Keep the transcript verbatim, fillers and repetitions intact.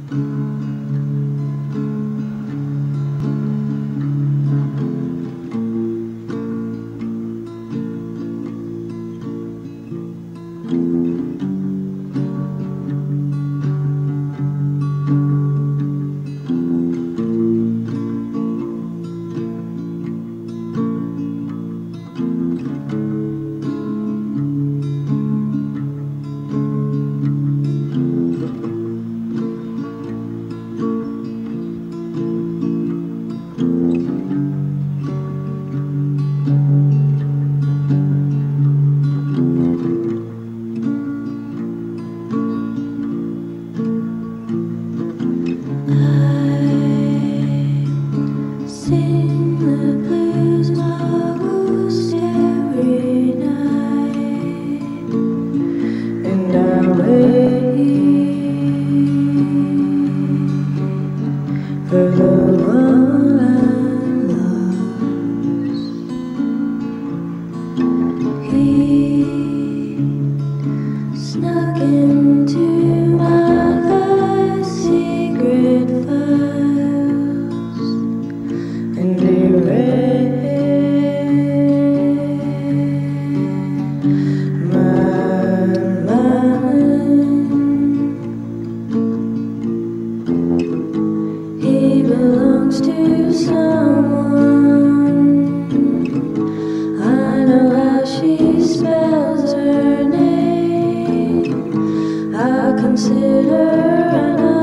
For the one I lost, he snuck into my life's secret files and erased my mind. He belongs to someone. I know how she spells her name. I consider an